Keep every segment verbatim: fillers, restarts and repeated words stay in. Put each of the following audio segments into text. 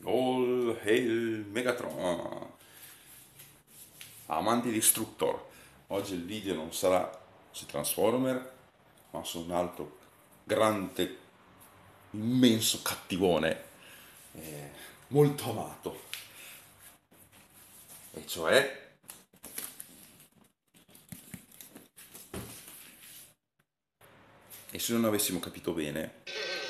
All Hail Megatron, amanti di Structor. Oggi il video non sarà su Transformer, ma su un altro grande, immenso cattivone, eh, molto amato, e cioè, e se non avessimo capito bene,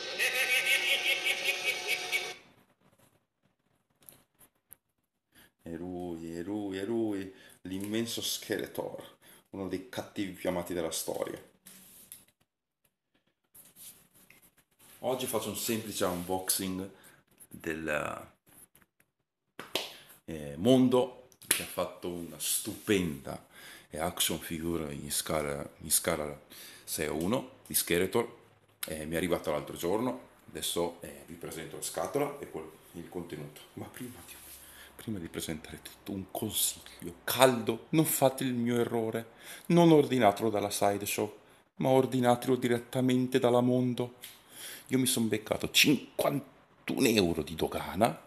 è lui, è lui, è lui, l'immenso Skeletor, uno dei cattivi più amati della storia. Oggi faccio un semplice unboxing del eh, Mondo, che ha fatto una stupenda action figure in scala, in scala sei a uno di Skeletor. Eh, mi è arrivato l'altro giorno, adesso eh, vi presento la scatola e quel- il contenuto. Ma prima di, prima di presentare tutto, un consiglio caldo: non fate il mio errore, non ordinatelo dalla Sideshow, ma ordinatelo direttamente dalla Mondo. Io mi sono beccato cinquantuno euro di dogana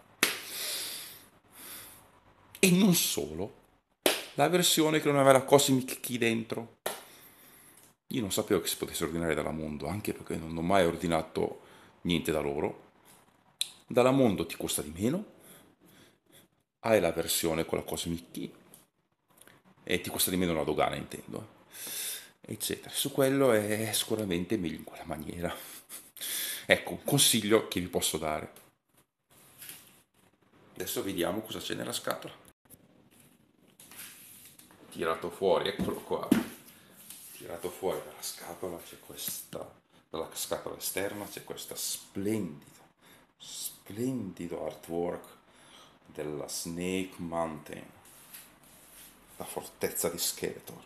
e non solo, la versione che non aveva la Cosmic Key dentro. Io non sapevo che si potesse ordinare dalla Mondo, anche perché non ho mai ordinato niente da loro. Dalla Mondo ti costa di meno, hai la versione con la Cosmic Key e ti costa di meno la dogana, intendo, eccetera. Su quello è sicuramente meglio in quella maniera. Ecco, un consiglio che vi posso dare. Adesso vediamo cosa c'è nella scatola. Tirato fuori, eccolo qua. Tirato fuori dalla scatola c'è questa, dalla scatola esterna c'è questa splendida, splendido artwork della Snake Mountain, la fortezza di Skeletor.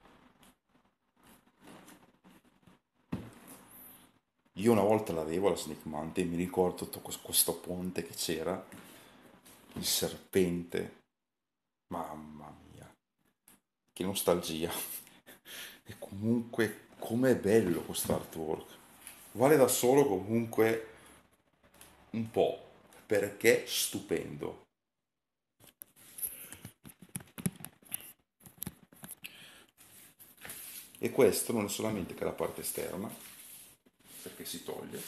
Io una volta l'avevo la Snake Mountain, mi ricordo tutto questo ponte che c'era, il serpente, mamma mia, che nostalgia. E comunque, com'è bello questo artwork. Vale da solo comunque un po', perché stupendo. E questo non è solamente che la parte esterna, perché si toglie,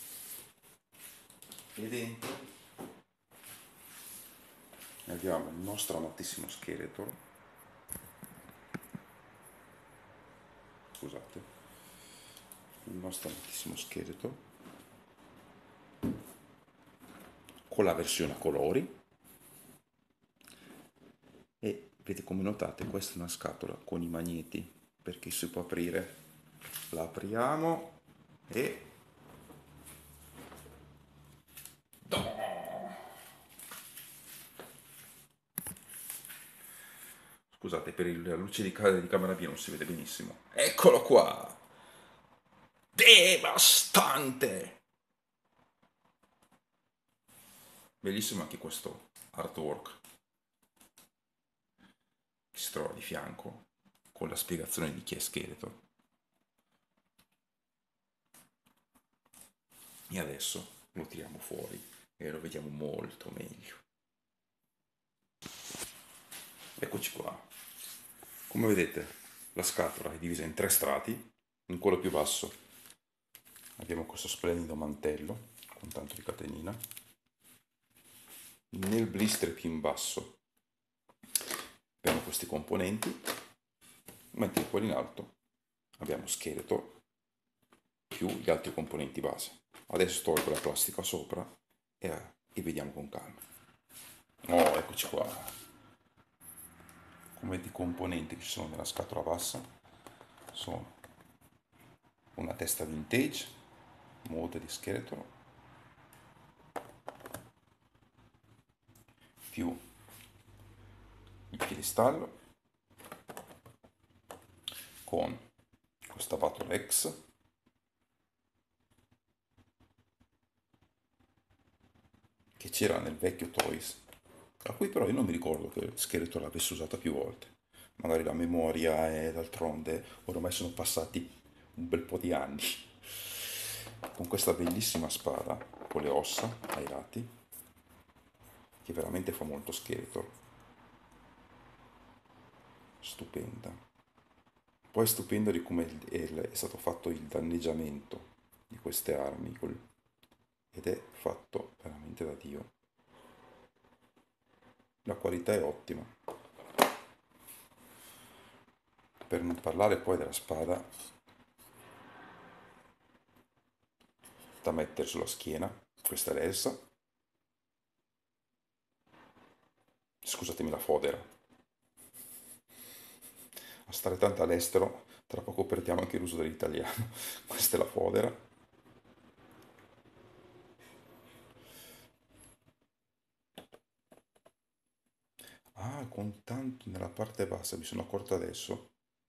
e dentro abbiamo il nostro amatissimo Skeletor, scusate, il nostro amatissimo Skeletor, con la versione a colori, e vedete, come notate, questa è una scatola con i magneti, perché si può aprire. La apriamo e... Scusate, per la luce di, ca- di camera mia non si vede benissimo. Eccolo qua! Devastante! Bellissimo anche questo artwork che si trova di fianco con la spiegazione di chi è Skeletor. E adesso lo tiriamo fuori e lo vediamo molto meglio. Eccoci qua. Come vedete, la scatola è divisa in tre strati. In quello più basso abbiamo questo splendido mantello con tanto di catenina. Nel blister più in basso abbiamo questi componenti, mentre quello in alto abbiamo Skeletor più gli altri componenti base. Adesso tolgo la plastica sopra e, e vediamo con calma. Oh, eccoci qua. Come i componenti che ci sono nella scatola bassa sono una testa vintage, mode di Skeletor, più il piedistallo con questa Battle X, che c'era nel vecchio Toys, a cui però io non mi ricordo che Skeletor l'avesse usata più volte. Magari la memoria è, d'altronde ormai sono passati un bel po' di anni. Con questa bellissima spada con le ossa ai lati, che veramente fa molto Skeletor. Stupenda. Poi è stupendo di come è, è stato fatto il danneggiamento di queste armi col- ed è fatto veramente da Dio. La qualità è ottima. Per non parlare poi della spada da mettere sulla schiena, questa è l'Elsa. Scusatemi la fodera. A stare tanto all'estero, tra poco perdiamo anche l'uso dell'italiano. Questa è la fodera. Ah, con tanto nella parte bassa, mi sono accorto adesso.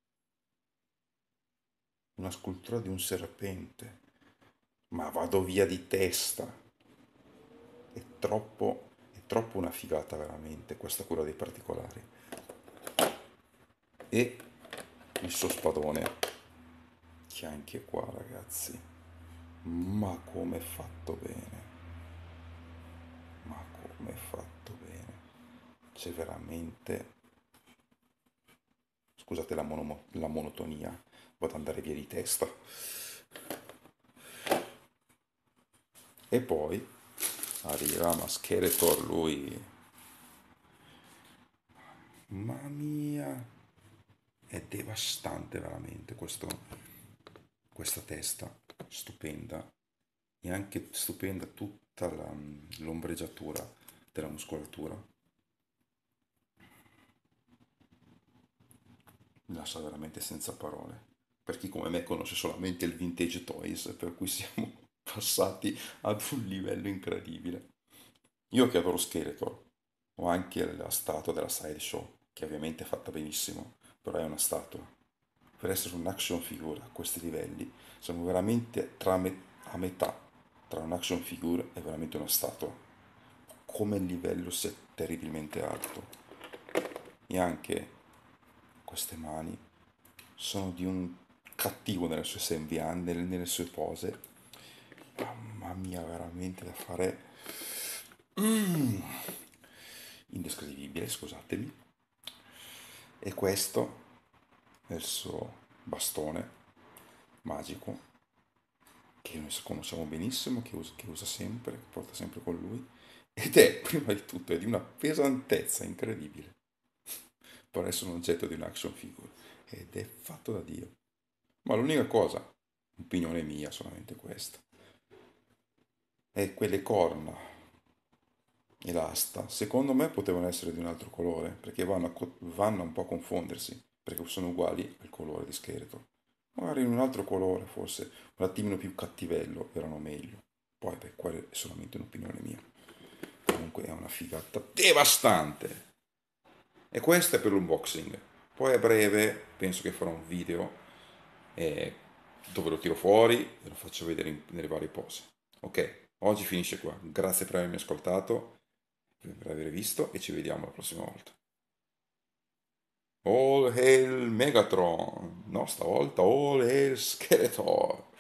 Una scultura di un serpente. Ma vado via di testa. È troppo, è troppo una figata veramente questa cura dei particolari. E il suo spadone, che anche qua ragazzi, ma come è fatto bene, ma come è fatto bene. C'è veramente, scusate la, mono- la monotonia, vado ad andare via di testa. E poi arriviamo a Skeletor, lui, mamma mia, è devastante veramente questo, questa testa, stupenda, e anche stupenda tutta la- l'ombreggiatura della muscolatura. Mi lascia veramente senza parole. Per chi come me conosce solamente il Vintage Toys, per cui siamo passati ad un livello incredibile. Io che adoro Skeletor, ho anche la statua della Sideshow, che ovviamente è fatta benissimo, però è una statua. Per essere un action figure a questi livelli, siamo veramente tra me- a metà tra un action figure e veramente una statua. Come il livello sia terribilmente alto. E anche queste mani sono di un cattivo nelle sue sembianze, nelle, nelle sue pose. Mamma mia, veramente da fare indescrivibile, scusatemi. E questo è il suo bastone magico che noi conosciamo benissimo, che usa, che usa sempre, che porta sempre con lui. Ed è, prima di tutto, è di una pesantezza incredibile per essere un oggetto di un action figure. Ed è fatto da Dio. Ma l'unica cosa, opinione mia, solamente questa, è quelle corna e l'asta. Secondo me potevano essere di un altro colore, perché vanno, a co- vanno un po' a confondersi, perché sono uguali al colore di Skeletor. Magari in un altro colore, forse un attimino più cattivello, erano meglio. Poi, beh, quella è solamente un'opinione mia. Comunque è una figata devastante. E questo è per l'unboxing. Poi a breve penso che farò un video eh, dove lo tiro fuori e lo faccio vedere in- nelle varie pose. Ok, oggi finisce qua. Grazie per avermi ascoltato, per aver visto e ci vediamo la prossima volta. All Hail Megatron! No, stavolta All Hail Skeletor!